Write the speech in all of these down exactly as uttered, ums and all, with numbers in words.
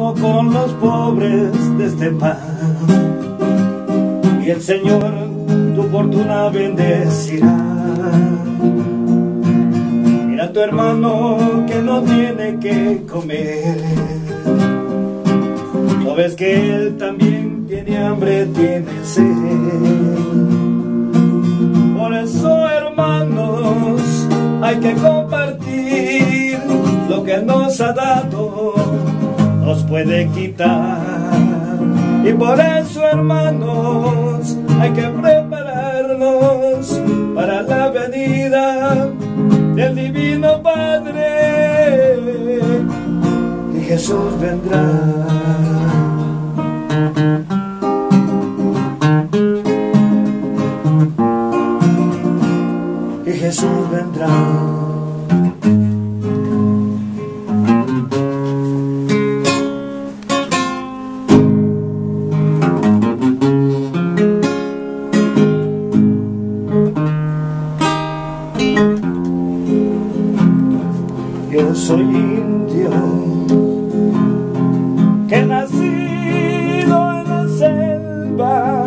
como con los pobres de este pan, y el Señor tu fortuna bendecirá. Mira a tu hermano que no tiene que comer, ¿no ves que él también tiene hambre, tiene sed? Por eso, hermanos, hay que compartir lo que nos ha dado, nos puede quitar. Y por eso, hermanos, hay que prepararnos para la venida del Divino Padre, y Jesús vendrá. Y Jesús vendrá. Yo soy indio, que he nacido en la selva,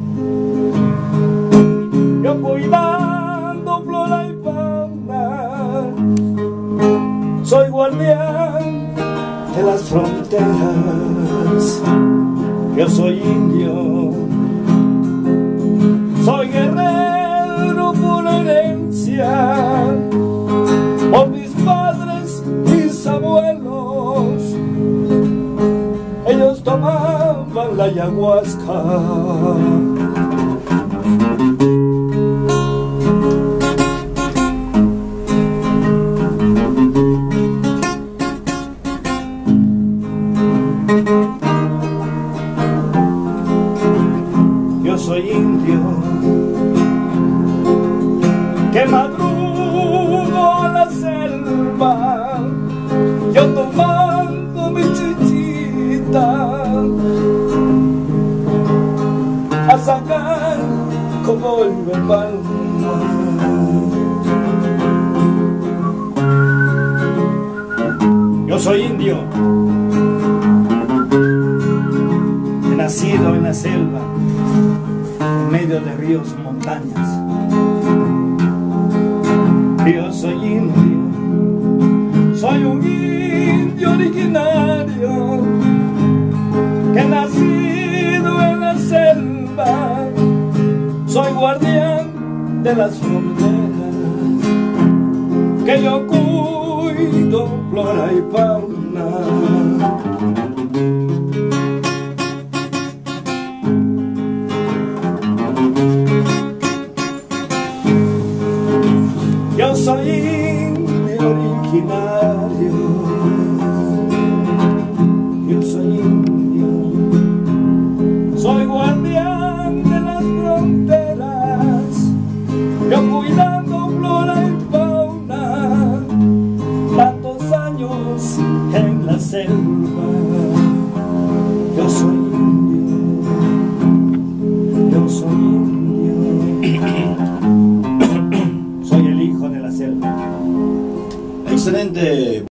yo cuidando flora y fauna, soy guardián de las fronteras. Yo soy indio, soy guerrero por herencia, por mis padres, mis abuelos, ellos tomaban la ayahuasca. Yo soy indio, que madrugo a la selva, yo tomando mi chichita, a sacar como el verbal. Yo soy indio, he nacido en la selva, en medio de ríos y montañas. Yo soy indio, soy un indio originario, que he nacido en la selva, soy guardián de las fronteras, que yo cuido flora y fauna. Yo soy indio originario,